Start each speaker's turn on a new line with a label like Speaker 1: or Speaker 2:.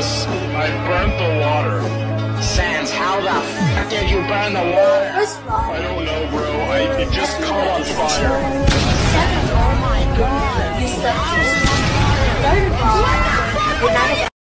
Speaker 1: Yes, I burnt the water.
Speaker 2: Sans, how the f did you burn the water?
Speaker 1: I don't know, bro. It just caught on fire.